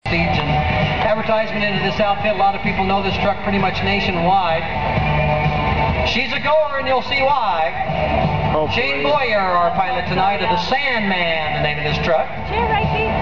And advertisement into this outfit. A lot of people know this truck pretty much nationwide. She's a goer, and you'll see why. Hopefully. Shane Boyer, our pilot tonight of the Sandman, the name of this truck. Chair right, please.